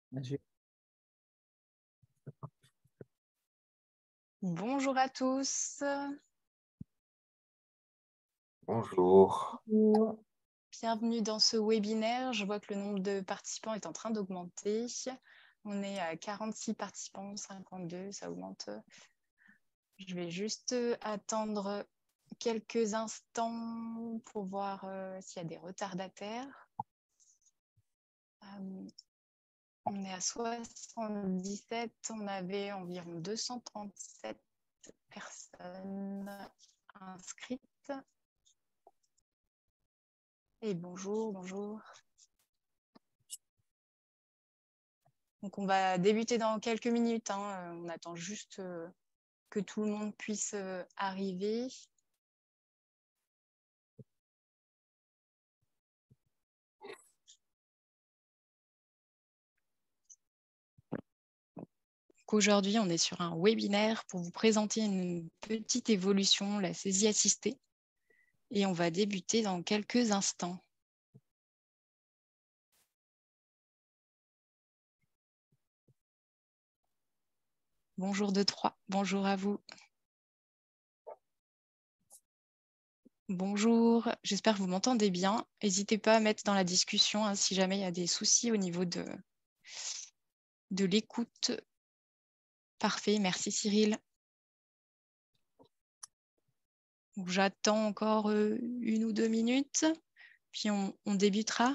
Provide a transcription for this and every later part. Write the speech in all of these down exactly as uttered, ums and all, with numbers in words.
Bonjour à tous. Bonjour. Bienvenue dans ce webinaire. Je vois que le nombre de participants est en train d'augmenter. On est à quarante-six participants, cinquante-deux, ça augmente. Je vais juste attendre quelques instants pour voir euh, s'il y a des retardataires. Euh, on est à soixante-dix-sept, on avait environ deux cent trente-sept personnes inscrites. Et bonjour, bonjour. Donc, on va débuter dans quelques minutes. Hein. On attend juste euh, que tout le monde puisse euh, arriver. Aujourd'hui, on est sur un webinaire pour vous présenter une petite évolution, la saisie assistée. Et on va débuter dans quelques instants. Bonjour de trois, bonjour à vous. Bonjour, j'espère que vous m'entendez bien. N'hésitez pas à mettre dans la discussion hein, si jamais il y a des soucis au niveau de, de l'écoute. Parfait, merci Cyril. J'attends encore euh, une ou deux minutes, puis on, on débutera.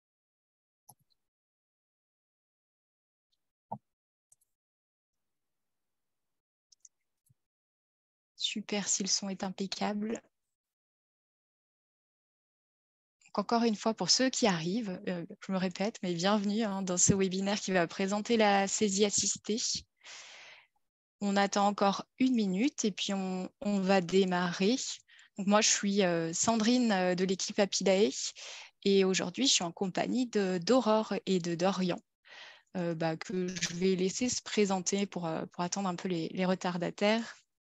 Super si le son est impeccable. Donc, encore une fois, pour ceux qui arrivent, euh, je me répète, mais bienvenue hein, dans ce webinaire qui va présenter la saisie assistée. On attend encore une minute et puis on, on va démarrer. Donc, moi, je suis euh, Sandrine euh, de l'équipe Apidae et aujourd'hui, je suis en compagnie d'Aurore et de Dorian euh, bah, que je vais laisser se présenter pour, euh, pour attendre un peu les, les retardataires.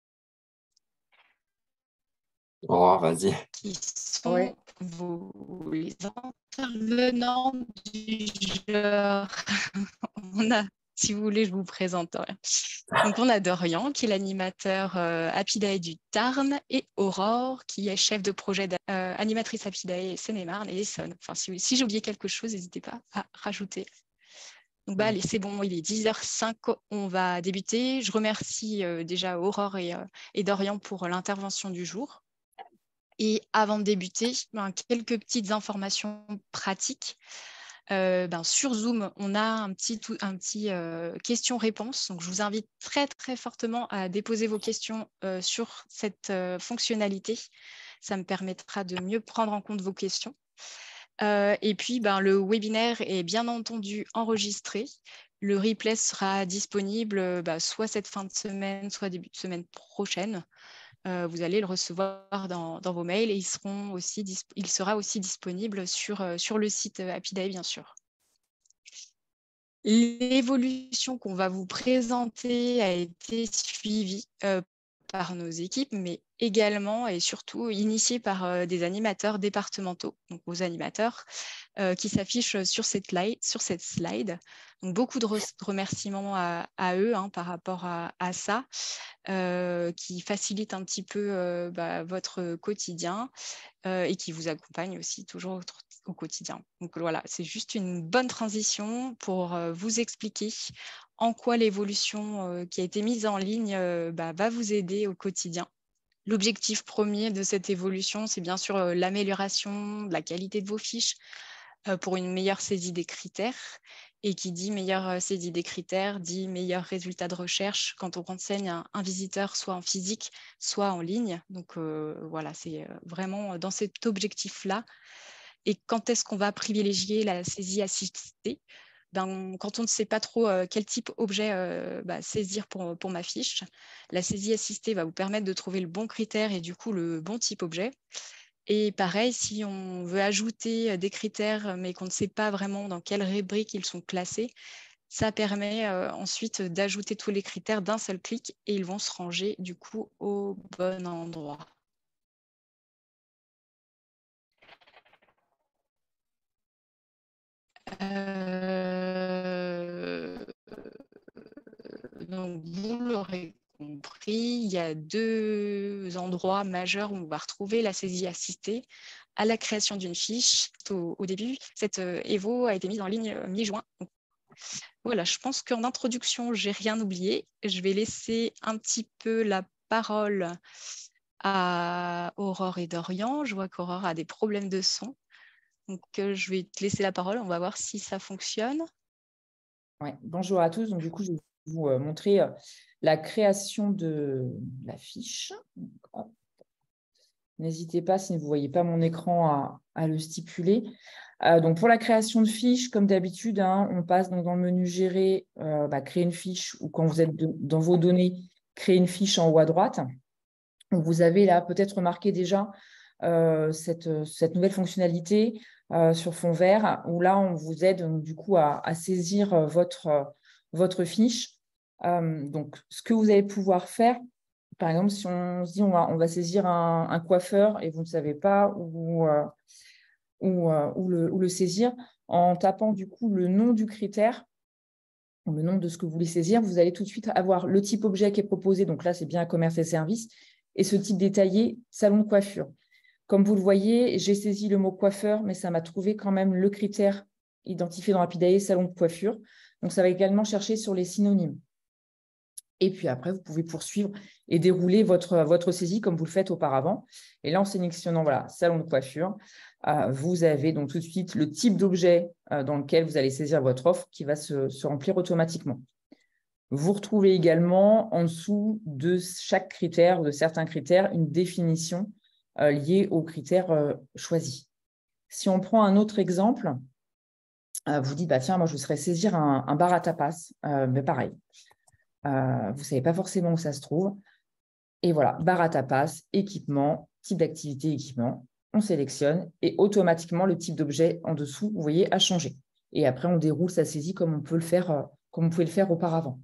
Oh, vas-y. Qui sont oui. vos, les intervenants du genre. On a, si vous voulez, je vous présente. Donc, on a Dorian, qui est l'animateur euh, Apidae du Tarn, et Aurore, qui est chef de projet euh, animatrice Apidae Seine-et-Marne et Essonne. Enfin, si, si j'ai oublié quelque chose, n'hésitez pas à rajouter. Donc, bah, allez, c'est bon, il est dix heures cinq, on va débuter. Je remercie euh, déjà Aurore et, euh, et Dorian pour l'intervention du jour. Et avant de débuter, ben, quelques petites informations pratiques. Euh, ben, sur Zoom, on a un petit, un petit euh, question-réponse. Donc, je vous invite très, très fortement à déposer vos questions euh, sur cette euh, fonctionnalité. Ça me permettra de mieux prendre en compte vos questions. Euh, et puis, ben, le webinaire est bien entendu enregistré. Le replay sera disponible ben, soit cette fin de semaine, soit début de semaine prochaine. Euh, vous allez le recevoir dans, dans vos mails et ils seront aussi il sera aussi disponible sur, euh, sur le site Apidae, bien sûr. L'évolution qu'on va vous présenter a été suivie euh, par nos équipes, mais également et surtout initiée par euh, des animateurs départementaux, donc vos animateurs, euh, qui s'affichent sur cette slide. Sur cette slide. Donc, beaucoup de re remerciements à, à eux hein, par rapport à, à ça, euh, qui facilite un petit peu euh, bah, votre quotidien euh, et qui vous accompagne aussi toujours au, au quotidien. Donc voilà, c'est juste une bonne transition pour euh, vous expliquer en quoi l'évolution euh, qui a été mise en ligne euh, bah, va vous aider au quotidien. L'objectif premier de cette évolution, c'est bien sûr euh, l'amélioration de la qualité de vos fiches euh, pour une meilleure saisie des critères. Et qui dit meilleure saisie des critères, dit meilleur résultat de recherche quand on renseigne un, un visiteur soit en physique, soit en ligne. Donc euh, voilà, c'est vraiment dans cet objectif-là. Et quand est-ce qu'on va privilégier la saisie assistée? Ben, quand on ne sait pas trop euh, quel type objet euh, bah, saisir pour, pour ma fiche, la saisie assistée va vous permettre de trouver le bon critère et du coup le bon type objet. Et pareil, si on veut ajouter des critères, mais qu'on ne sait pas vraiment dans quelle rubrique ils sont classés, ça permet euh, ensuite d'ajouter tous les critères d'un seul clic et ils vont se ranger du coup au bon endroit. Euh... Donc, vous l'aurez compris, il y a deux endroits majeurs où on va retrouver la saisie assistée à la création d'une fiche. Au, au début, cette euh, Evo a été mise en ligne euh, mi-juin. Donc, voilà, je pense qu'en introduction, je n'ai rien oublié. Je vais laisser un petit peu la parole à Aurore et Dorian. Je vois qu'Aurore a des problèmes de son. Donc, euh, je vais te laisser la parole. On va voir si ça fonctionne. Ouais. Bonjour à tous. Donc, du coup, je vais vous euh, montrer euh, la création de la fiche. N'hésitez pas, si vous ne voyez pas mon écran, à, à le stipuler. Euh, donc, pour la création de fiches, comme d'habitude, hein, on passe donc dans le menu Gérer, euh, bah, créer une fiche, ou quand vous êtes de, dans vos données, créer une fiche en haut à droite. Donc, vous avez là peut-être remarqué déjà euh, cette, cette nouvelle fonctionnalité euh, sur fond vert, où là, on vous aide donc, du coup à, à saisir votre, euh, votre fiche. Euh, donc, ce que vous allez pouvoir faire, par exemple, si on se dit on va, on va saisir un, un coiffeur et vous ne savez pas où, euh, où, euh, où, le, où le saisir, en tapant du coup le nom du critère, le nom de ce que vous voulez saisir, vous allez tout de suite avoir le type objet qui est proposé. Donc là, c'est bien commerce et services. Et ce type détaillé, salon de coiffure. Comme vous le voyez, j'ai saisi le mot coiffeur, mais ça m'a trouvé quand même le critère identifié dans Rapidae, salon de coiffure. Donc, ça va également chercher sur les synonymes. Et puis après, vous pouvez poursuivre et dérouler votre, votre saisie comme vous le faites auparavant. Et là, en sélectionnant voilà, salon de coiffure, euh, vous avez donc tout de suite le type d'objet euh, dans lequel vous allez saisir votre offre qui va se, se remplir automatiquement. Vous retrouvez également en dessous de chaque critère, de certains critères, une définition euh, liée aux critères euh, choisis. Si on prend un autre exemple, euh, vous dites, bah, tiens, moi, je voudrais saisir un, un bar à tapas, euh, mais pareil. Euh, vous ne savez pas forcément où ça se trouve. Et voilà, bar à tapas, équipement, type d'activité, équipement. On sélectionne et automatiquement, le type d'objet en dessous, vous voyez, a changé. Et après, on déroule sa saisie comme on peut le faire, euh, comme on pouvait le faire auparavant.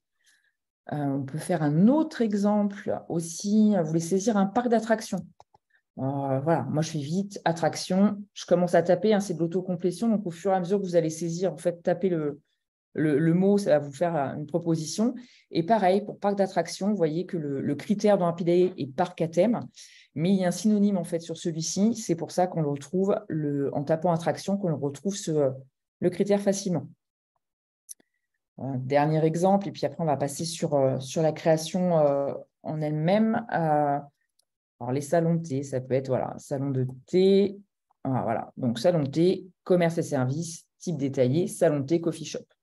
Euh, on peut faire un autre exemple aussi. Vous voulez saisir un parc d'attractions. Euh, voilà, moi je fais vite, attraction. Je commence à taper, hein, c'est de l'autocomplétion. Donc au fur et à mesure que vous allez saisir, en fait, taper le, le, le mot, ça va vous faire une proposition. Et pareil, pour parc d'attraction, vous voyez que le, le critère dans Rapidae est parc à thème, mais il y a un synonyme en fait sur celui-ci. C'est pour ça qu'on le retrouve le, en tapant attraction, qu'on le retrouve ce, le critère facilement. Un dernier exemple, et puis après, on va passer sur, euh, sur la création euh, en elle-même. Euh, alors, les salons de thé, ça peut être, voilà, salon de thé. Ah, voilà, donc salon de thé, commerce et services, type détaillé, salon de thé, coffee shop.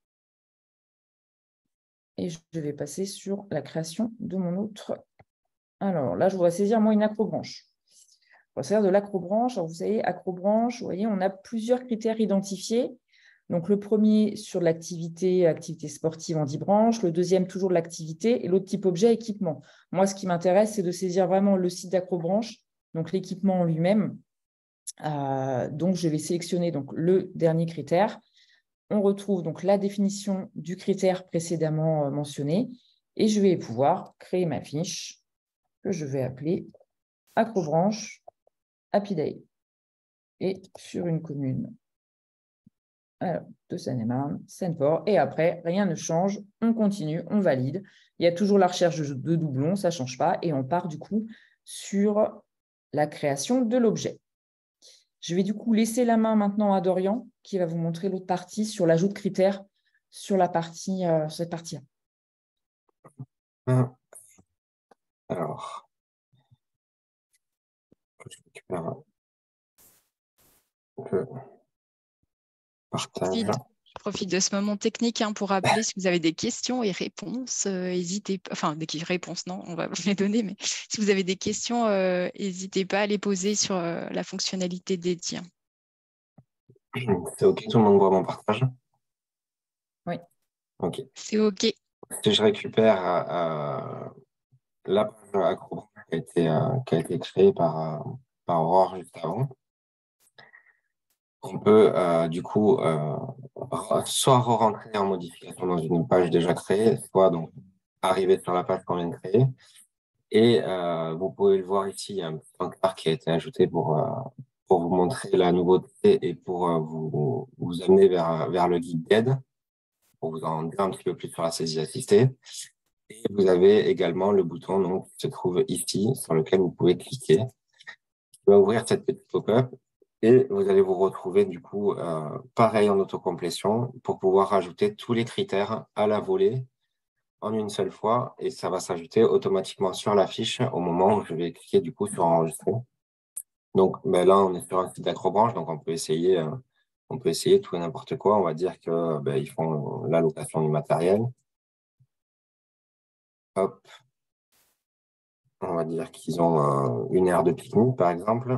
Et je vais passer sur la création de mon autre. Alors, là, je voudrais saisir, moi, une acrobranche. On va servir de l'acrobranche. Alors, vous savez, acrobranche, vous voyez, on a plusieurs critères identifiés. Donc, le premier sur l'activité, activité sportive en dix branches. Le deuxième, toujours de l'activité. Et l'autre type objet, équipement. Moi, ce qui m'intéresse, c'est de saisir vraiment le site d'acrobranche, donc l'équipement en lui-même. Euh, donc, je vais sélectionner donc, le dernier critère. On retrouve donc la définition du critère précédemment euh, mentionné. Et je vais pouvoir créer ma fiche que je vais appeler acrobranche Rapidae. Et sur une commune alors, de Seine-et-Marne, Seine-Port. Et après, rien ne change. On continue, on valide. Il y a toujours la recherche de doublons, ça ne change pas. Et on part du coup sur la création de l'objet. Je vais du coup laisser la main maintenant à Dorian, qui va vous montrer l'autre partie sur l'ajout de critères sur la partie, euh, cette partie-là. Alors, je récupère le partage. Je profite de ce moment technique hein, pour rappeler si vous avez des questions et réponses, euh, n'hésitez pas. Enfin, des réponses, non, on va vous les donner, mais si vous avez des questions, n'hésitez euh, pas à les poser sur euh, la fonctionnalité dédiée. C'est OK, tout le monde voit mon partage? Oui. OK. C'est OK. Si je récupère euh, la page acrobranche qui a été, euh, qui a été créée par, euh, par Aurore juste avant, on peut euh, du coup euh, soit re-rentrer en modification dans une page déjà créée, soit donc arriver sur la page qu'on vient de créer. Et euh, vous pouvez le voir ici, il y a un petit encart qui a été ajouté pour, euh, pour vous montrer la nouveauté et pour euh, vous, vous amener vers, vers le guide d'aide, pour vous en dire un petit peu plus sur la saisie assistée. Et vous avez également le bouton donc, qui se trouve ici, sur lequel vous pouvez cliquer, qui va ouvrir cette petite pop-up. Et vous allez vous retrouver du coup, euh, pareil en autocomplétion, pour pouvoir rajouter tous les critères à la volée en une seule fois. Et ça va s'ajouter automatiquement sur la fiche au moment où je vais cliquer du coup sur enregistrer. Donc ben là, on est sur un site d'Acrobranche, donc on peut essayer, euh, on peut essayer tout et n'importe quoi. On va dire que ben, ils font la location du matériel. Hop. On va dire qu'ils ont euh, une aire de pique-nique, par exemple.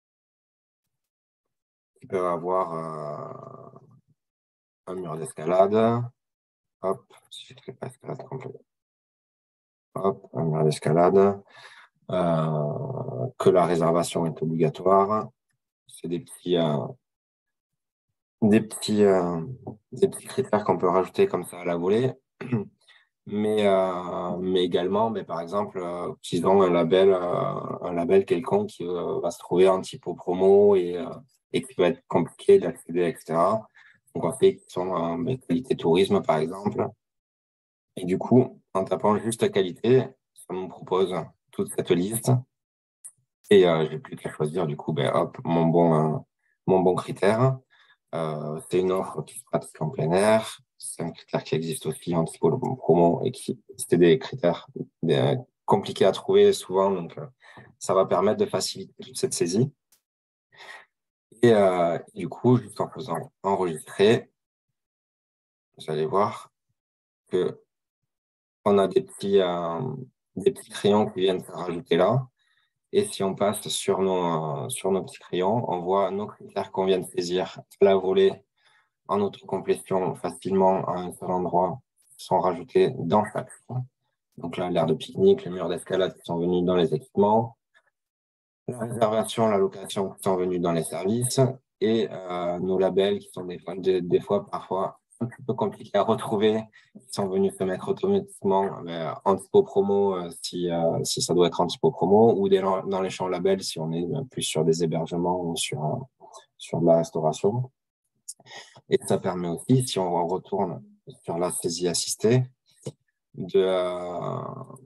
Ils peuvent avoir euh, un mur d'escalade. Hop, si je ne fais pas escalade complète. Hop, un mur d'escalade. Euh, que la réservation est obligatoire. C'est des petits, euh, des petits, euh, des petits critères qu'on peut rajouter comme ça à la volée. Mais, euh, mais également, mais par exemple, euh, qu'ils ont un label, euh, un label quelconque qui euh, va se trouver en typo promo et, euh, et qui va être compliqué d'accéder, et cetera. Donc, on fait qu'ils sont en euh, qualité tourisme, par exemple. Et du coup, en tapant juste qualité, ça nous propose toute cette liste. Et euh, j'ai plus qu'à choisir, du coup, ben, hop, mon bon, euh, mon bon critère. Euh, c'est une offre qui se pratique en plein air. C'est un critère qui existe aussi en typo promo et qui, c'était des critères des, compliqués à trouver souvent. Donc, euh, ça va permettre de faciliter toute cette saisie. Et euh, du coup, juste en faisant enregistrer, vous allez voir que on a des petits, euh, des petits crayons qui viennent se rajouter là. Et si on passe sur nos, euh, sur nos petits crayons, on voit nos critères qu'on vient de saisir à la volée en autocomplétion facilement à un seul endroit sont rajoutés dans chaque fois. Donc là, l'aire de pique-nique, les murs d'escalade qui sont venus dans les équipements, la réservation, la location qui sont venus dans les services et euh, nos labels qui sont des fois, des, des fois parfois un petit peu compliqués à retrouver, qui sont venus se mettre automatiquement euh, en typo promo euh, si, euh, si ça doit être en typo promo ou des, dans les champs labels si on est plus sur des hébergements ou sur, euh, sur de la restauration. Et ça permet aussi, si on retourne sur la saisie assistée, de, euh,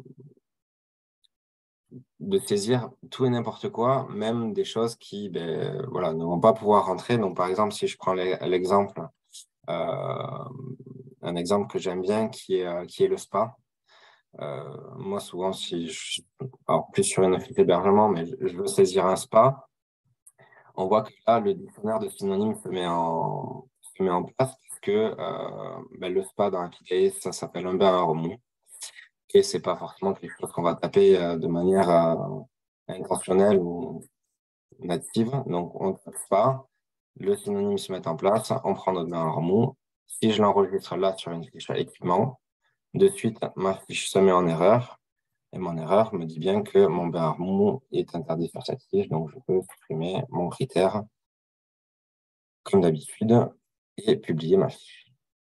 de saisir tout et n'importe quoi, même des choses qui ben, voilà, ne vont pas pouvoir rentrer. Donc, par exemple, si je prends l'exemple, euh, un exemple que j'aime bien, qui est, euh, qui est le spa. Euh, moi, souvent, si je, alors plus sur une fiche d'hébergement, mais je, je veux saisir un spa, on voit que là, le dictionnaire de synonymes se met en, se met en place parce que euh, ben, le spa dans un cahier, ça s'appelle un bain à remous. Et c'est pas forcément quelque chose qu'on va taper euh, de manière euh, intentionnelle ou native. Donc, on ne tape pas. Le synonyme se met en place. On prend notre bain à remous. Si je l'enregistre là sur une fiche à équipement, de suite, ma fiche se met en erreur. Et mon erreur me dit bien que mon bain à remous est interdit sur cette fiche. Donc, je peux supprimer mon critère comme d'habitude et publier ma fiche.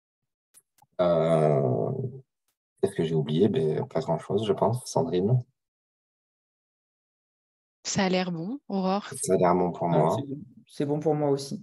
Euh, Qu'est-ce que j'ai oublié? Ben, pas grand-chose, je pense, Sandrine. Ça a l'air bon, Aurore. Ça a l'air bon pour Non, moi. c'est bon. C'est bon pour moi aussi.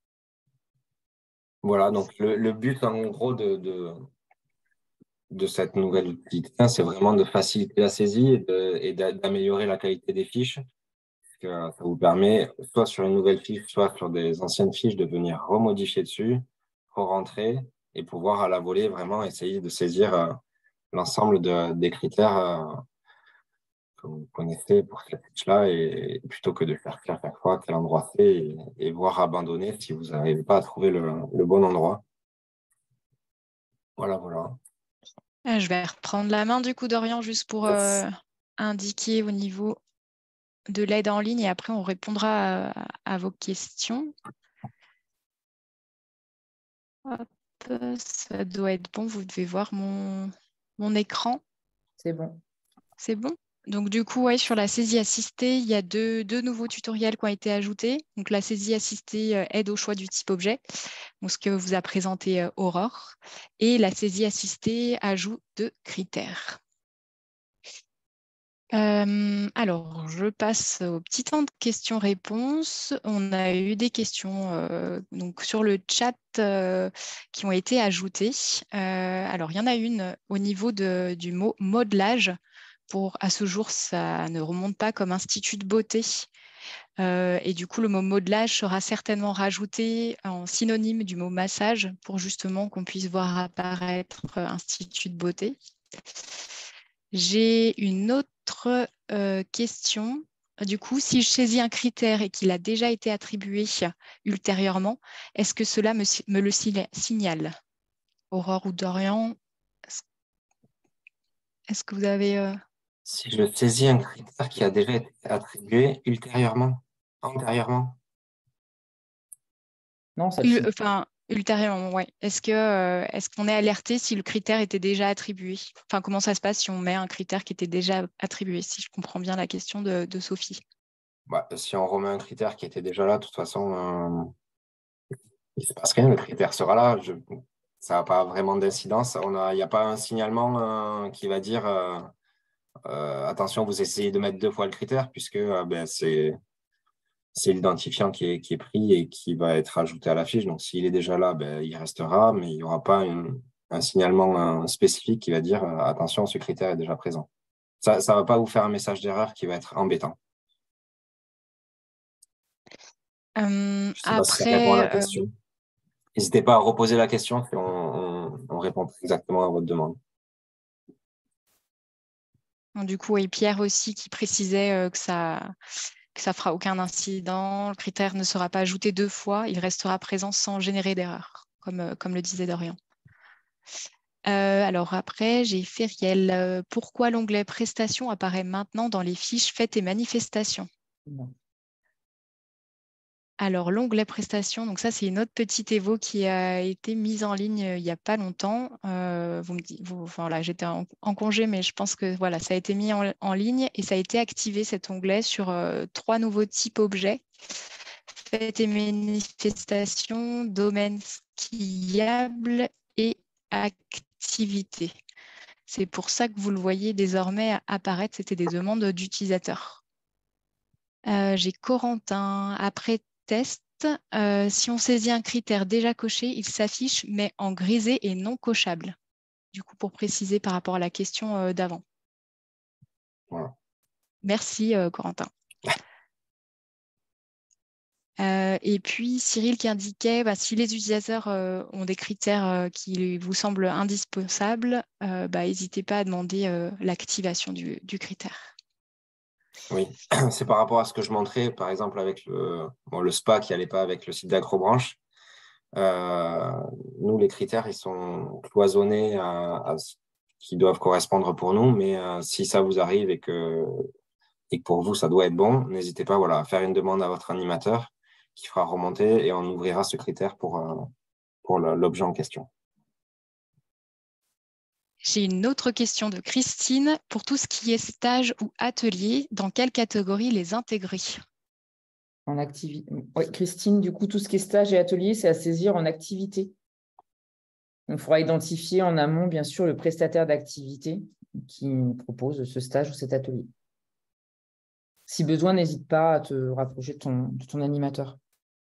Voilà, donc le, le but en gros de, de, de cette nouvelle utilité, c'est vraiment de faciliter la saisie et de- et d'a- d'améliorer la qualité des fiches. Parce que ça vous permet, soit sur une nouvelle fiche, soit sur des anciennes fiches, de venir remodifier dessus, re-rentrer et pouvoir à la volée vraiment essayer de saisir euh, l'ensemble de, des critères euh, que vous connaissez pour cette fiche-là, et, et plutôt que de faire faire chaque fois quel endroit c'est et, et voir abandonner si vous n'arrivez pas à trouver le, le bon endroit. Voilà, voilà. Ah, je vais reprendre la main du coup, Dorian, juste pour Yes. euh, indiquer au niveau de l'aide en ligne et après on répondra à, à vos questions. Hop, ça doit être bon, vous devez voir mon, mon écran. C'est bon. C'est bon? Donc du coup, ouais, sur la saisie assistée, il y a deux, deux nouveaux tutoriels qui ont été ajoutés. Donc la saisie assistée euh, aide au choix du type objet, donc ce que vous a présenté euh, Aurore, et la saisie assistée ajout de critères. Euh, alors, je passe au petit temps de questions-réponses. On a eu des questions euh, donc sur le chat euh, qui ont été ajoutées. Euh, alors, il y en a une au niveau de, du mot modelage. Pour, à ce jour, ça ne remonte pas comme institut de beauté. Euh, et du coup, le mot modelage sera certainement rajouté en synonyme du mot massage pour justement qu'on puisse voir apparaître institut de beauté. J'ai une autre euh, question. Du coup, si je saisis un critère et qu'il a déjà été attribué ultérieurement, est-ce que cela me, me le signale? Aurore ou Dorian, est-ce que vous avez... Euh... Si je saisis un critère qui a déjà été attribué ultérieurement, antérieurement. Non, ça U enfin, ultérieurement, ouais. Est-ce que, euh, est-ce qu'on est alerté si le critère était déjà attribué? Enfin, comment ça se passe si on met un critère qui était déjà attribué, si je comprends bien la question de, de Sophie? Bah, si on remet un critère qui était déjà là, de toute façon, euh, il ne se passe rien, le critère sera là. Je... Ça n'a pas vraiment d'incidence. Il n'y a pas un signalement euh, qui va dire euh, euh, attention, vous essayez de mettre deux fois le critère, puisque euh, ben, c'est c'est l'identifiant qui est, qui est pris et qui va être ajouté à la fiche. Donc, s'il est déjà là, ben, il restera, mais il n'y aura pas une, un signalement euh, spécifique qui va dire euh, attention, ce critère est déjà présent. Ça ne va pas vous faire un message d'erreur qui va être embêtant. Euh, Je ne sais pas si ça répond à la après, euh, question. N'hésitez pas à reposer la question, puis on, on, on répond exactement à votre demande. du coup, et Pierre aussi qui précisait euh, que ça que ça fera aucun incident, le critère ne sera pas ajouté deux fois, il restera présent sans générer d'erreur, comme, euh, comme le disait Dorian. Euh, alors après, j'ai Feriel. Euh, pourquoi l'onglet prestations apparaît maintenant dans les fiches fêtes et manifestations? Non. Alors, l'onglet prestations, donc ça, c'est une autre petite évo qui a été mise en ligne euh, il n'y a pas longtemps. Euh, vous me dites, vous, enfin, là, j'étais en, en congé, mais je pense que voilà, ça a été mis en, en ligne et ça a été activé cet onglet sur euh, trois nouveaux types objets. Fêtes et manifestations, domaine skiable et activité. C'est pour ça que vous le voyez désormais apparaître. C'était des demandes d'utilisateurs. Euh, J'ai Corentin. Après test, euh, si on saisit un critère déjà coché, il s'affiche, mais en grisé et non cochable. Du coup, pour préciser par rapport à la question euh, d'avant. Voilà. Merci, euh, Corentin. Euh, et puis, Cyril qui indiquait, bah, si les utilisateurs euh, ont des critères euh, qui vous semblent indispensables, euh, bah, n'hésitez pas à demander euh, l'activation du, du critère. Oui, c'est par rapport à ce que je montrais, par exemple, avec le, bon, le spa qui n'allait pas avec le site d'Acrobranche. Euh, nous, les critères, ils sont cloisonnés à, à ce qui doivent correspondre pour nous, mais euh, si ça vous arrive et que, et que pour vous, ça doit être bon, n'hésitez pas voilà, à faire une demande à votre animateur qui fera remonter et on ouvrira ce critère pour, euh, pour l'objet en question. J'ai une autre question de Christine. Pour tout ce qui est stage ou atelier, dans quelle catégorie les intégrer? En activité. Oui, Christine, du coup, tout ce qui est stage et atelier, c'est à saisir en activité. Il faudra identifier en amont, bien sûr, le prestataire d'activité qui propose ce stage ou cet atelier. Si besoin, n'hésite pas à te rapprocher de ton, de ton animateur.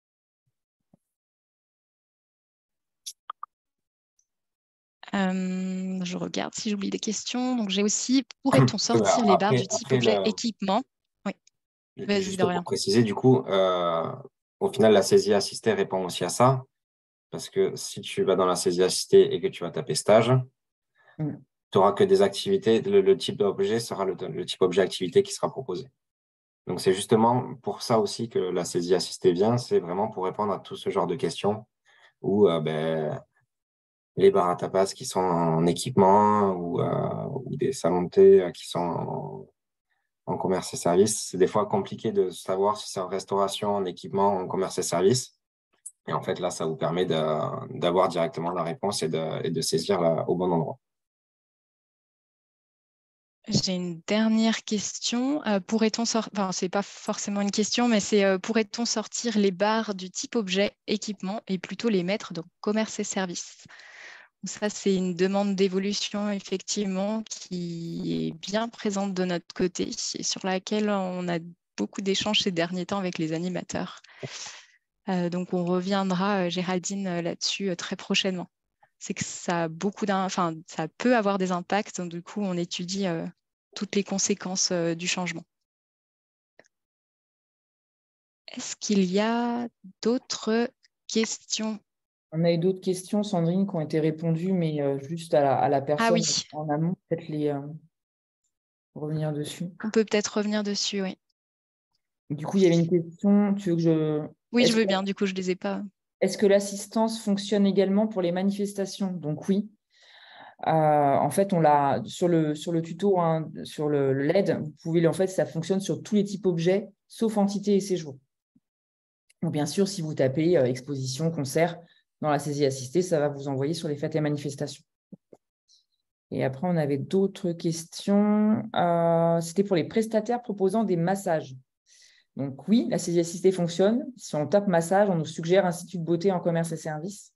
Euh, je regarde si j'oublie des questions. Donc, j'ai aussi, pourrait-on sortir après, les barres du type après objet le, équipement? Oui, vas-y, juste Dorian. pour préciser, du coup, euh, au final, la saisie assistée répond aussi à ça. Parce que si tu vas dans la saisie assistée et que tu vas taper stage, Mm. tu n'auras que des activités. Le, le type d'objet sera le, le type objet activité qui sera proposé. Donc, c'est justement pour ça aussi que la saisie assistée vient. C'est vraiment pour répondre à tout ce genre de questions où euh, ben, les bars à tapas qui sont en équipement ou, euh, ou des salons de thé qui sont en, en commerce et services, c'est des fois compliqué de savoir si c'est en restauration, en équipement, en commerce et services. Et en fait, là, ça vous permet de, d'avoir directement la réponse et de, et de saisir la, au bon endroit. J'ai une dernière question. Euh, pourrait-on sortir, enfin, c'est pas forcément une question, mais c'est euh, pourrait-on sortir les barres du type objet équipement et plutôt les mettre dans commerce et services? Ça, c'est une demande d'évolution, effectivement, qui est bien présente de notre côté et sur laquelle on a beaucoup d'échanges ces derniers temps avec les animateurs. Euh, donc, on reviendra, euh, Géraldine, euh, là-dessus euh, très prochainement. C'est que ça a beaucoup d'un, enfin, ça peut avoir des impacts. Donc, du coup, on étudie euh, toutes les conséquences euh, du changement. Est-ce qu'il y a d'autres questions? On a eu d'autres questions, Sandrine, qui ont été répondues, mais euh, juste à la, à la personne Ah oui, en amont, peut-être les euh, revenir dessus. on peut peut-être revenir dessus, oui. Du coup, il y avait une question, tu veux que je... Oui, Est-ce je veux que, bien, du coup, je ne les ai pas. est-ce que l'assistance fonctionne également pour les manifestations? Donc oui. Euh, en fait, on l'a sur le, sur le tuto, hein, sur le, le L E D, vous pouvez, en fait, ça fonctionne sur tous les types objets, sauf entité et séjour. Donc, bien sûr, si vous tapez euh, exposition, concert, dans la saisie assistée, ça va vous envoyer sur les fêtes et manifestations. Et après, on avait d'autres questions. Euh, C'était pour les prestataires proposant des massages. Donc oui, la saisie assistée fonctionne. Si on tape massage, on nous suggère Institut de beauté en commerce et services.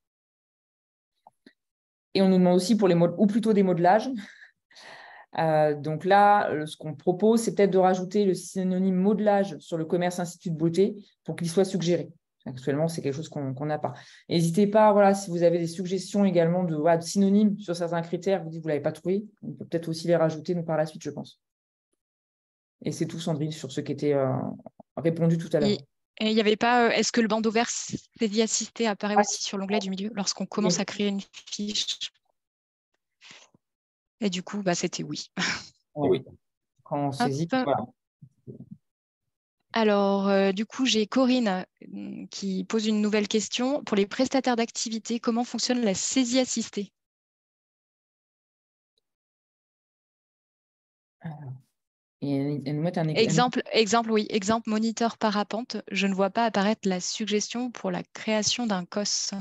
Et on nous demande aussi pour les modes, ou plutôt des modelages. Euh, donc là, ce qu'on propose, c'est peut-être de rajouter le synonyme modelage sur le commerce institut de beauté pour qu'il soit suggéré. Actuellement, c'est quelque chose qu'on n'a pas. N'hésitez pas, voilà, si vous avez des suggestions également de, voilà, de synonymes sur certains critères, vous dites que vous ne l'avez pas trouvé, on peut peut-être aussi les rajouter nous, par la suite, je pense. Et c'est tout, Sandrine, sur ce qui était euh, répondu tout à l'heure. Et il n'y avait pas, euh, est-ce que le bandeau vert saisie assistée apparaît aussi sur l'onglet du milieu lorsqu'on commence à créer une fiche? Et du coup, bah, c'était oui. Oui. Quand on saisit, voilà. Alors, euh, du coup, j'ai Corinne euh, qui pose une nouvelle question. Pour les prestataires d'activité, comment fonctionne la saisie assistée? Et, et nous mettre un exemple, exemple, oui, exemple moniteur parapente. Je ne vois pas apparaître la suggestion pour la création d'un C O S.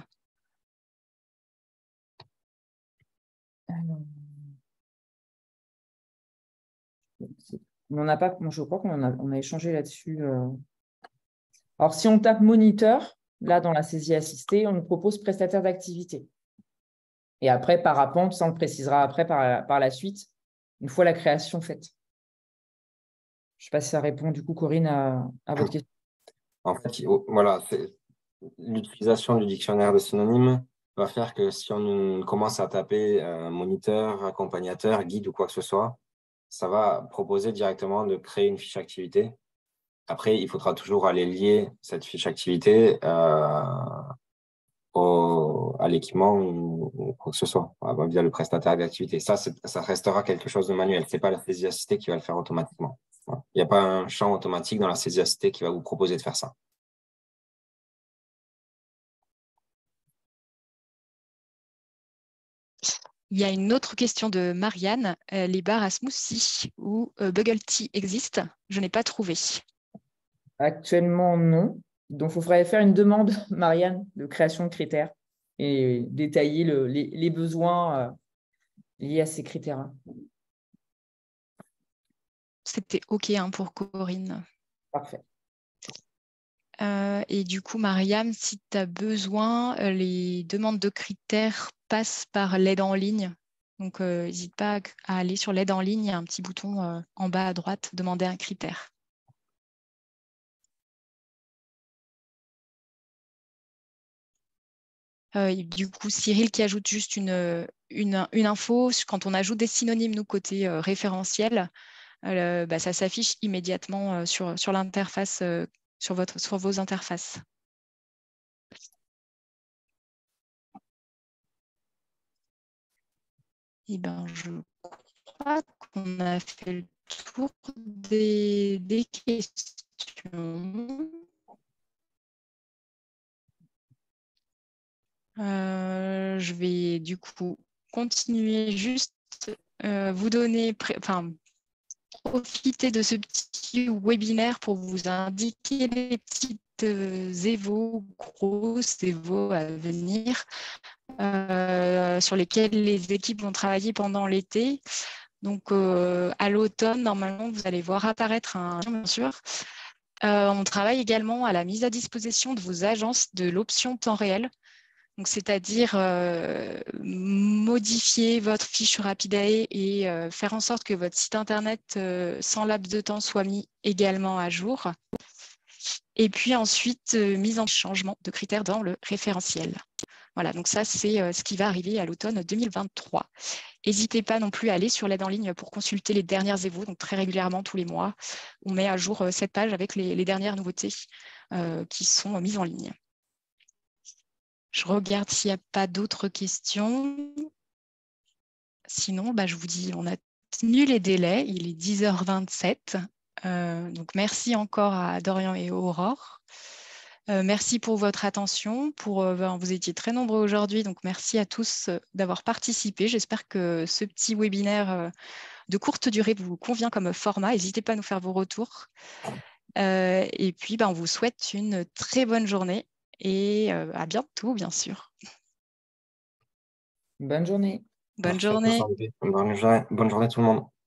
Alors... On n'a pas, je crois qu'on a, on a échangé là-dessus. Euh... Alors, si on tape moniteur, là, dans la saisie assistée, on nous propose prestataire d'activité. Et après, parapente, ça, on le précisera après par, par la suite, une fois la création faite. Je ne sais pas si ça répond, du coup, Corinne, à, à votre question. En fait, voilà, l'utilisation du dictionnaire de synonymes va faire que si on commence à taper euh, moniteur, accompagnateur, guide ou quoi que ce soit, ça va proposer directement de créer une fiche activité. Après, il faudra toujours aller lier cette fiche activité euh, au, à l'équipement ou, ou quoi que ce soit, via le prestataire d'activité. Ça, ça restera quelque chose de manuel. Ce n'est pas la saisie assistée qui va le faire automatiquement. Voilà. Il n'y a pas un champ automatique dans la saisie assistée qui va vous proposer de faire ça. Il y a une autre question de Marianne. Euh, les bars à smoothie ou euh, bubble tea existent? Je n'ai pas trouvé. Actuellement, non. Donc, il faudrait faire une demande, Marianne, de création de critères et détailler le, les, les besoins euh, liés à ces critères. C'était OK hein, pour Corinne. Parfait. Euh, et du coup, Mariam, si tu as besoin, euh, les demandes de critères passent par l'aide en ligne. Donc, n'hésite euh, pas à aller sur l'aide en ligne. Il y a un petit bouton euh, en bas à droite, demander un critère. Euh, du coup, Cyril qui ajoute juste une, une, une info. Quand on ajoute des synonymes, nous, côté euh, référentiel, euh, bah, ça s'affiche immédiatement euh, sur, sur l'interface, euh, sur, votre, sur vos interfaces. Eh ben, je crois qu'on a fait le tour des, des questions. Euh, je vais du coup continuer juste euh, vous donner, enfin, profiter de ce petit webinaire pour vous indiquer les petites euh, évos, grosses évos à venir euh, sur lesquelles les équipes vont travailler pendant l'été. Donc, euh, à l'automne, normalement, vous allez voir apparaître un lien, bien sûr. Euh, on travaille également à la mise à disposition de vos agences de l'option temps réel. Donc, c'est-à-dire euh, modifier votre fiche Rapidae et euh, faire en sorte que votre site internet euh, sans laps de temps soit mis également à jour. Et puis ensuite, euh, mise en changement de critères dans le référentiel. Voilà, donc ça, c'est euh, ce qui va arriver à l'automne deux mille vingt-trois. N'hésitez pas non plus à aller sur l'aide en ligne pour consulter les dernières évos. Donc très régulièrement, tous les mois, on met à jour euh, cette page avec les, les dernières nouveautés euh, qui sont mises en ligne. Je regarde s'il n'y a pas d'autres questions. Sinon, bah, je vous dis, on a tenu les délais. Il est dix heures vingt-sept. Euh, donc, merci encore à Dorian et Aurore. Euh, merci pour votre attention. Pour, euh, ben, vous étiez très nombreux aujourd'hui, donc merci à tous euh, d'avoir participé. J'espère que ce petit webinaire euh, de courte durée vous convient comme format. N'hésitez pas à nous faire vos retours. Euh, et puis, ben, on vous souhaite une très bonne journée et euh, à bientôt, bien sûr. Bonne journée. Bonne Merci à tous, journée. Olivier. Bonne journée, bonne journée tout le monde.